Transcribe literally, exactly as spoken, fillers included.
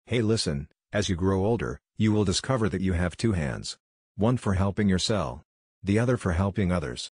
Hey, listen, as you grow older, you will discover that you have two hands. One for helping yourself. The other for helping others.